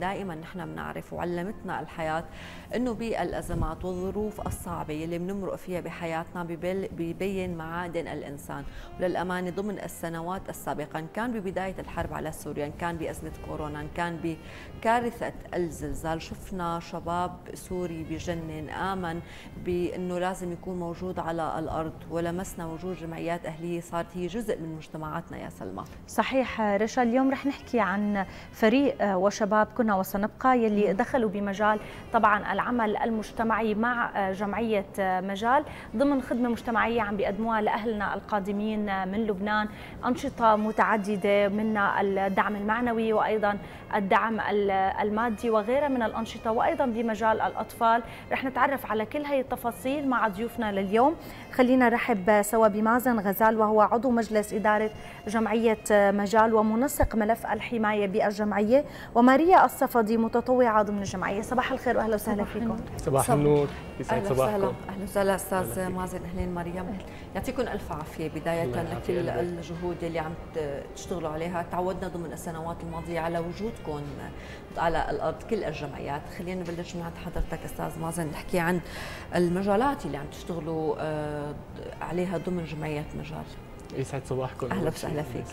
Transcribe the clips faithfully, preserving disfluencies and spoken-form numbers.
دائما نحن بنعرف وعلمتنا الحياة انه بالازمات والظروف الصعبة اللي بنمرق فيها بحياتنا بيبين معادن الانسان. وللامانة ضمن السنوات السابقة إن كان ببداية الحرب على سوريا، إن كان بأزمة كورونا، إن كان بكارثة الزلزال، شفنا شباب سوري بجنن آمن بأنه لازم يكون موجود على الأرض، ولمسنا وجود جمعيات أهلية صارت هي جزء من مجتمعاتنا يا سلمى. صحيح رشا، اليوم رح نحكي عن فريق وشباب كنا وسنبقى يلي دخلوا بمجال طبعا العمل المجتمعي مع جمعية مجال ضمن خدمة مجتمعية عم بيقدموها لأهلنا القادمين من لبنان، أنشطة متعددة منها الدعم المعنوي وأيضا الدعم المادي وغيرها من الأنشطة، وأيضا بمجال الأطفال. رح نتعرف على كل هي التفاصيل مع ضيوفنا لليوم. خلينا نرحب سوا بمازن غزال وهو عضو مجلس إدارة جمعية مجال ومنسق ملف الحماية بالجمعية، وماريا الصفدي متطوعة ضمن الجمعية. صباح الخير وأهلا وسهلا فيكم. صباح النور، يسعد صباحكم. أهلا وسهلا أستاذ مازن. أهلين مريم، يعطيكم ألف عافية بداية لكل الجهود اللي عم تشتغلوا عليها. تعودنا ضمن السنوات الماضية على وجودكم على الأرض كل الجمعيات. خلينا نبلش من عند حضرتك أستاذ مازن، نحكي عن المجالات اللي عم تشتغلوا عليها ضمن جمعية مجال. يسعد صباحكم. أهلا وسهلا فيك.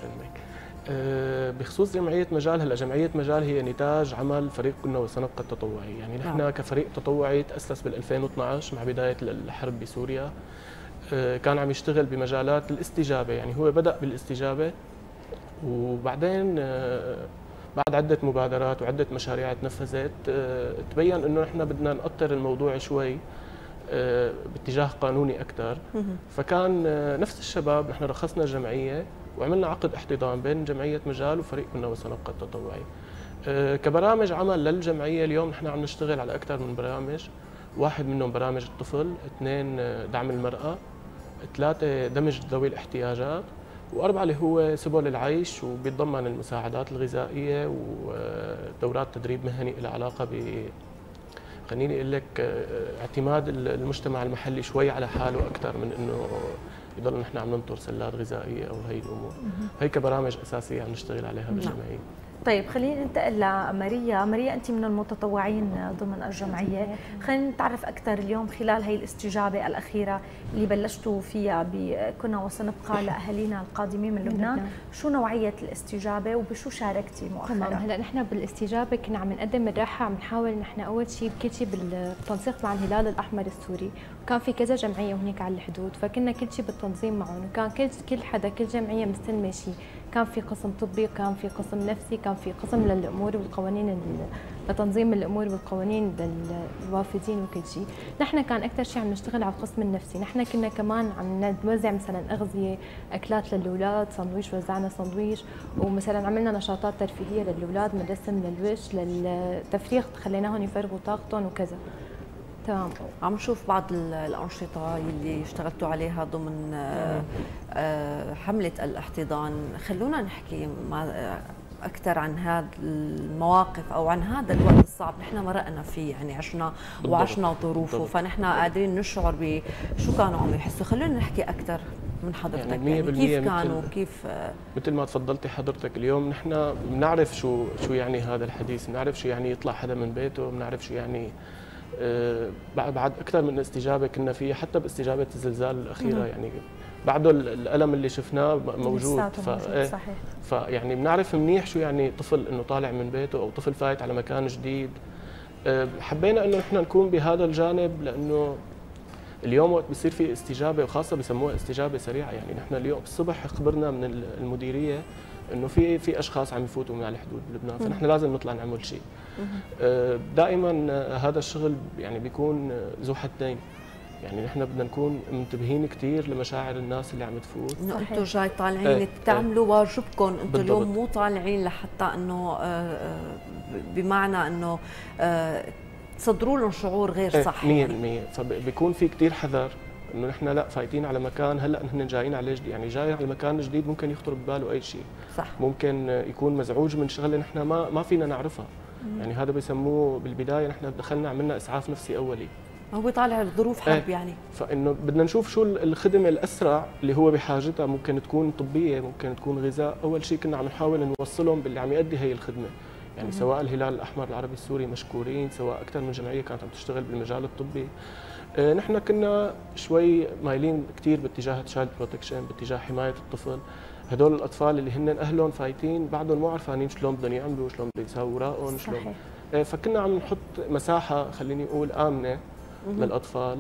بخصوص جمعية مجال، هلا جمعية مجال هي نتاج عمل فريق كنا وسنبقى التطوعي، يعني نحن نعم. كفريق تطوعي تأسس بال ألفين واثنعش مع بداية الحرب بسوريا. كان عم يشتغل بمجالات الاستجابة، يعني هو بدأ بالاستجابة وبعدين بعد عدة مبادرات وعدة مشاريع تنفذت تبين انه نحن بدنا نأطر الموضوع شوي باتجاه قانوني اكثر. فكان نفس الشباب نحن رخصنا الجمعية وعملنا عقد احتضان بين جمعية مجال وفريق كنا وسنبقى التطوعي. كبرامج عمل للجمعية اليوم نحن عم نشتغل على أكثر من برامج، واحد منهم برامج الطفل، اثنين دعم المرأة، ثلاثة دمج ذوي الاحتياجات، وأربعة اللي هو سبل العيش وبيتضمن المساعدات الغذائية ودورات تدريب مهني لها علاقة ب خليني أقول لك اعتماد المجتمع المحلي شوي على حاله أكثر من إنه يضل نحن عم ننطر سلات غذائية أو هي الأمور. هي كبرامج أساسية عم نشتغل عليها بالجمعية. طيب خلينا ننتقل لماريا. ماريا، أنت من المتطوعين ضمن الجمعية، خلينا نتعرف أكثر اليوم خلال هي الاستجابة الأخيرة اللي بلشتوا فيها بكنا وسنبقى لأهالينا القادمين من لبنان، شو نوعية الاستجابة وبشو شاركتي مؤخرا؟ تمام، هلا نحن بالاستجابة كنا عم نقدم الراحة، عم نحاول نحن أول شيء بكل شيء بالتنسيق مع الهلال الأحمر السوري، وكان في كذا جمعية هناك على الحدود، فكنا كل شيء بالتنظيم معهم، وكان كل كل حدا كل جمعية مستلمة شيء، كان في قسم طبي، كان في قسم نفسي، كان في قسم للامور والقوانين لتنظيم الامور والقوانين للوافدين وكل شيء. نحن كان اكثر شيء عم نشتغل على القسم النفسي، نحن كنا كمان عم نوزع مثلا اغذيه، اكلات للاولاد، سندويش، وزعنا سندويش، ومثلا عملنا نشاطات ترفيهيه للاولاد من رسم للوش للتفريغ، خليناهم يفرغوا طاقتهم وكذا. تمام. عم نشوف بعض الأنشطة اللي اشتغلتوا عليها ضمن حملة الاحتضان. خلونا نحكي أكثر عن هذه المواقف أو عن هذا الوقت الصعب نحن مرقنا فيه، يعني عشنا وعشنا ظروفه، فنحن قادرين نشعر بشو كانوا عم يحسوا. خلونا نحكي أكثر من حضرتك، يعني, يعني كيف كانوا كيف مثل ما تفضلتي حضرتك. اليوم نحن بنعرف شو شو يعني هذا الحديث، بنعرف شو يعني يطلع حدا من بيته، بنعرف شو يعني بعد أكثر من استجابة كنا فيها، حتى باستجابة الزلزال الأخيرة يعني بعده الألم اللي شفناه موجود. ف... صحيح. فيعني بنعرف منيح شو يعني طفل إنه طالع من بيته أو طفل فايت على مكان جديد. حبينا إنه نحن نكون بهذا الجانب، لأنه اليوم وقت بصير في استجابة وخاصة بسموها استجابة سريعة، يعني نحن اليوم الصبح خبرنا من المديرية انه في في اشخاص عم يفوتوا من على الحدود بلبنان، فنحن لازم نطلع نعمل شيء. دائما هذا الشغل يعني بيكون ذو حدين، يعني نحن بدنا نكون منتبهين كثير لمشاعر الناس اللي عم تفوت، انه انتم جاي طالعين ايه تعملوا واجبكم، انتم اليوم مو طالعين لحتى انه بمعنى انه تصدروا لهم شعور غير صح. مية بالمية. فبيكون في كثير حذر انه نحن لا فايتين على مكان، هلا نحن جايين عليه جديد، يعني جاي على مكان جديد ممكن يخطر بباله اي شيء، صح. ممكن يكون مزعوج من شغله نحن ما ما فينا نعرفها. مم. يعني هذا بسموه بالبدايه نحن دخلنا عملنا اسعاف نفسي اولي، هو طالع ظروف حرب. ايه. يعني فانه بدنا نشوف شو الخدمه الاسرع اللي هو بحاجتها، ممكن تكون طبيه، ممكن تكون غذاء. اول شيء كنا عم نحاول نوصلهم باللي عم يؤدي هي الخدمه، يعني سواء الهلال الاحمر العربي السوري مشكورين، سواء اكثر من جمعيه كانت عم تشتغل بالمجال الطبي. نحن كنا شوي مايلين كثير باتجاه تشايلد بروتكشن، باتجاه حمايه الطفل. هدول الاطفال اللي هن اهلهم فايتين بعدهم مو عارفين شلون بدهم يعملوا، شلون بدهم يساووا اوراقهم، شلون. فكنا عم نحط مساحه خليني اقول امنه للاطفال،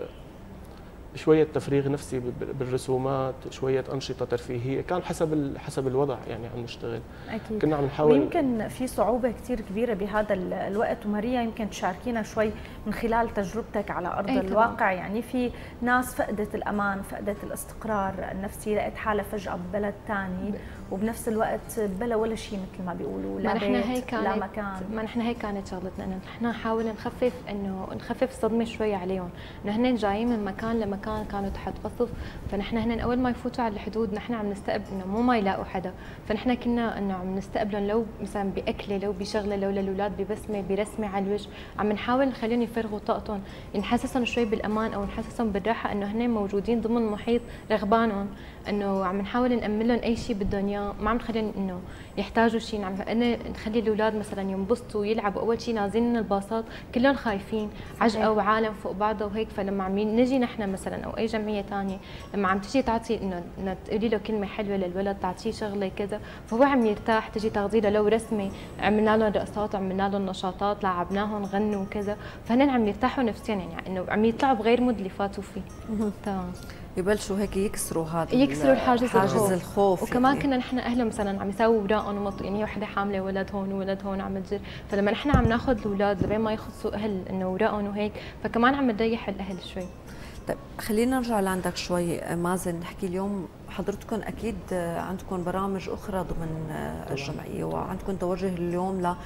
شويه تفريغ نفسي بالرسومات، شويه انشطه ترفيهيه، كان حسب حسب الوضع يعني عم نشتغل. اكيد. كنا عم نحاول. ويمكن في صعوبه كثير كبيره بهذا الوقت، وماريا يمكن تشاركينا شوي من خلال تجربتك على ارض الواقع. يعني في ناس فقدت الامان، فقدت الاستقرار النفسي، لقت حالها فجاه ببلد ثاني، وبنفس الوقت بلا ولا شيء مثل ما بيقولوا، لا بيت لا مكان. ما نحن هيك كانت شغلتنا، انه نحن نحاول نخفف انه نخفف الصدمه شوي عليهم، انه هن جايين من مكان لمكان كانوا تحت قصف، فنحن هن اول ما يفوتوا على الحدود نحن عم نستقبل انه مو ما يلاقوا حدا، فنحن كنا انه عم نستقبلهم لو مثلا باكله، لو بشغله، لو للاولاد ببسمه برسمه على الوجه، عم نحاول نخليهم يفرغوا طاقتهم، نحسسهم شوي بالامان او نحسسهم بالراحه انه هن موجودين ضمن محيط رغبانهم، انه عم نحاول نأمن لهم اي شيء بدهم اياه، ما عم نخليهم انه يحتاجوا شيء، عم نخلي الاولاد مثلا ينبسطوا ويلعبوا. اول شيء نازلين من الباصات كلهم خايفين، عجقه وعالم فوق بعضها وهيك، فلما عم نجي نحن مثلا او اي جمعيه ثانيه لما عم تجي تعطي انه انه تقولي له كلمه حلوه للولد، تعطيه شغله كذا، فهو عم يرتاح. تجي تاخذي له لو رسمه، عملنا لهم رقصات، عملنا لهم نشاطات، لعبناهم، غنوا وكذا، فهن عم يرتاحوا نفسيا، يعني انه عم يطلعوا بغير مود اللي فاتوا فيه. تمام. يبلشوا هيك يكسروا هذا يكسروا الحاجز حاجز الخوف, الخوف وكمان يعني. كنا نحن اهلهم مثلا عم يساووا اوراقهم ومط... يعني وحده حامله ولد هون وولد هون عم تجر، فلما نحن عم ناخذ الاولاد لبين ما يخلصوا اهل انه اوراقهم وهيك، فكمان عم نريح الاهل شوي. طيب خلينا نرجع لعندك شوي مازن، نحكي اليوم حضرتكم اكيد عندكم برامج اخرى ضمن الجمعيه، وعندكم توجه اليوم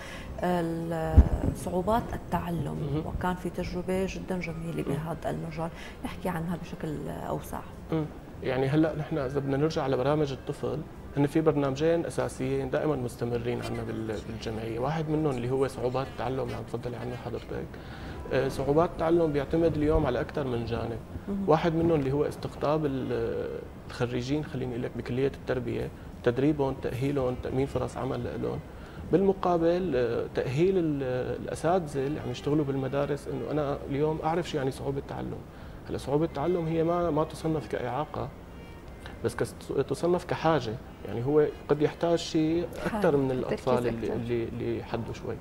لصعوبات التعلم، وكان في تجربه جدا جميله بهذا المجال، نحكي عنها بشكل اوسع. يعني هلا نحن اذا بدنا نرجع على برامج الطفل، هن في برنامجين اساسيين دائما مستمرين عندنا بالجمعيه، واحد منهم اللي هو صعوبات التعلم اللي عم تفضلي عنه حضرتك. صعوبات التعلم بيعتمد اليوم على اكثر من جانب، واحد منهم اللي هو استقطاب الخريجين، خليني اقول لك بكليه التربيه، تدريبهم، تاهيلهم، تامين فرص عمل لهم. بالمقابل تاهيل الاساتذه اللي عم يشتغلوا بالمدارس، انه انا اليوم اعرف شو يعني صعوبه التعلم. هلا صعوبه التعلم هي ما ما تصنف كاعاقه، بس تصنف كحاجه، يعني هو قد يحتاج شيء اكثر من الاطفال اللي اللي اللي حدوا شوي.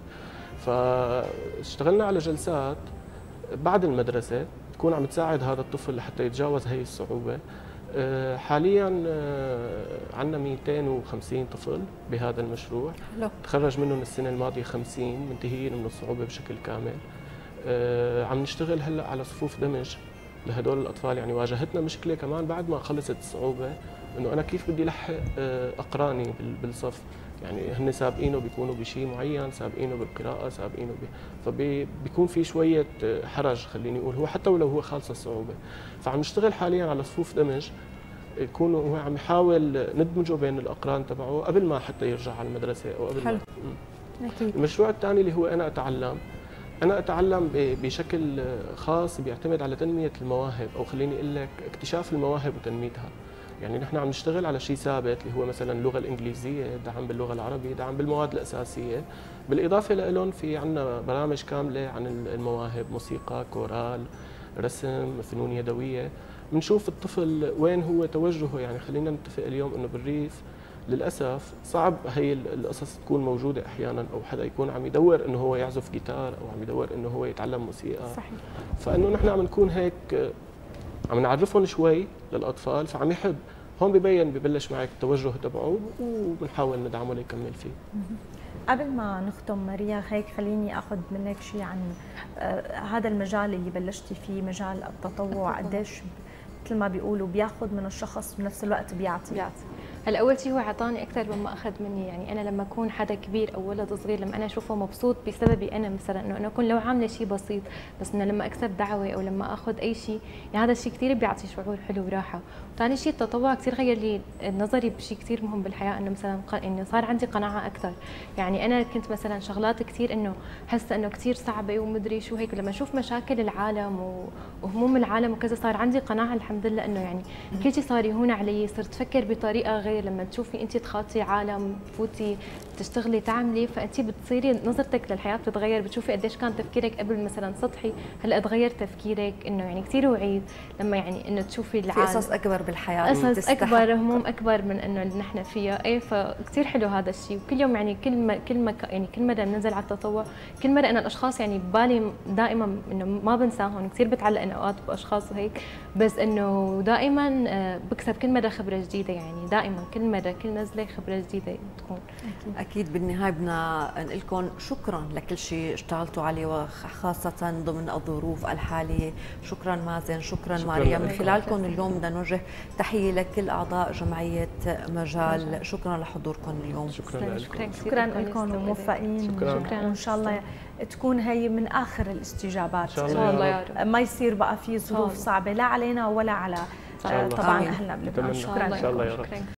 فاشتغلنا على جلسات بعد المدرسه تكون عم تساعد هذا الطفل لحتى يتجاوز هي الصعوبه. حاليا عندنا مئتين وخمسين طفل بهذا المشروع، تخرج منهم السنه الماضيه خمسين منتهيين من الصعوبه بشكل كامل. عم نشتغل هلا على صفوف دمج لهدول الاطفال، يعني واجهتنا مشكله كمان بعد ما خلصت الصعوبه، انه انا كيف بدي لحق اقراني بالصف، يعني هن سابقينه بيكونوا بشيء معين، سابقينه بالقراءه، سابقينه ب... فبيكون في شويه حرج خليني اقول، هو حتى ولو هو خالص الصعوبه. فعم نشتغل حاليا على صفوف دمج، يكونوا هو عم يحاول ندمجه بين الاقران تبعه قبل ما حتى يرجع على المدرسه او قبل حلو. ما اكيد. المشروع الثاني اللي هو انا اتعلم، أنا أتعلم بشكل خاص بيعتمد على تنمية المواهب، أو خليني أقول لك اكتشاف المواهب وتنميتها. يعني نحن عم نشتغل على شيء ثابت اللي هو مثلا اللغة الإنجليزية، دعم باللغة العربية، دعم بالمواد الأساسية، بالإضافة لهم في عندنا برامج كاملة عن المواهب، موسيقى، كورال، رسم، فنون يدوية. بنشوف الطفل وين هو توجهه، يعني خلينا نتفق اليوم إنه بالريف للاسف صعب هي القصص تكون موجوده احيانا، او حدا يكون عم يدور انه هو يعزف جيتار او عم يدور انه هو يتعلم موسيقى. صحيح. فانه نحن عم نكون هيك عم نعرفهم شوي للاطفال، فعم يحب، هون ببين ببلش معك التوجه تبعه وبنحاول ندعمه ليكمل فيه. قبل ما نختم ماريا، هيك خليني اخذ منك شيء عن آه هذا المجال اللي بلشتي فيه، مجال التطوع، قديش مثل ما بيقولوا بياخذ من الشخص بنفس الوقت بيعطي بيعطي هلا اول شيء هو اعطاني اكثر مما اخذ مني، يعني انا لما اكون حدا كبير او ولد صغير، لما انا اشوفه مبسوط بسببي انا مثلا، انه انا اكون لو عامله شيء بسيط، بس انه لما اكسب دعوه او لما اخذ اي شيء، يعني هذا الشيء كثير بيعطي شعور حلو وراحه. وثاني شيء التطوع كثير غير لي نظري بشيء كثير مهم بالحياه، انه مثلا انه صار عندي قناعه اكثر. يعني انا كنت مثلا شغلات كثير انه حاسه انه كثير صعبه ومدري شو هيك، لما اشوف مشاكل العالم وهموم العالم وكذا، صار عندي قناعه الحمد لله انه يعني كل شيء صار يهون علي، صرت افكر بطريقه غير. لما تشوفي انت تخاطي عالم، تفوتي تشتغلي تعملي، فانت بتصيري نظرتك للحياه بتتغير، بتشوفي قديش كان تفكيرك قبل مثلا سطحي، هلا تغير تفكيرك انه يعني كثير وعيد لما يعني انه تشوفي العالم في قصص اكبر بالحياه، قصص اكبر، هموم اكبر من انه اللي نحن فيها. ايه فكثير حلو هذا الشيء. وكل يوم يعني كل ما كل ما يعني كل مره بننزل على التطوع، كل مره انا الاشخاص يعني ببالي دائما انه ما بنساهم، كثير بتعلق انا اوقات باشخاص وهيك، بس انه دائما بكسب كل مره خبره جديده، يعني دائما كل مره كل نزله خبره جديده تكون. اكيد اكيد. بالنهايه بدنا نقول لكم شكرا لكل شيء اشتغلتوا عليه، وخاصه ضمن الظروف الحاليه. شكرا مازن، شكرا, شكرا ماريا. من خلالكم اليوم بدنا نوجه تحيه لكل اعضاء جمعيه مجال. شكرا لحضوركم اليوم. شكرا لكم، شكرا لكم وموفقين. شكرا. وان شاء الله تكون هي من اخر الاستجابات، ان شاء الله يا رب. ما يصير بقى في ظروف صعبه لا علينا ولا على طبعا اهلنا بلبنان. شكرا ان شاء الله يا رب.